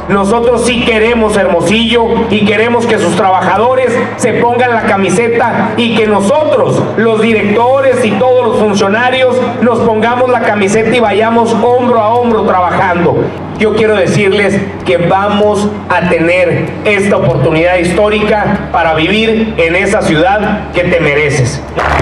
Nosotros sí queremos Hermosillo y queremos que sus trabajadores se pongan la camiseta y que nosotros, los directores y todos los funcionarios, nos pongamos la camiseta y vayamos hombro a hombro trabajando. Yo quiero decirles que vamos a tener esta oportunidad histórica para vivir en esa ciudad que te mereces.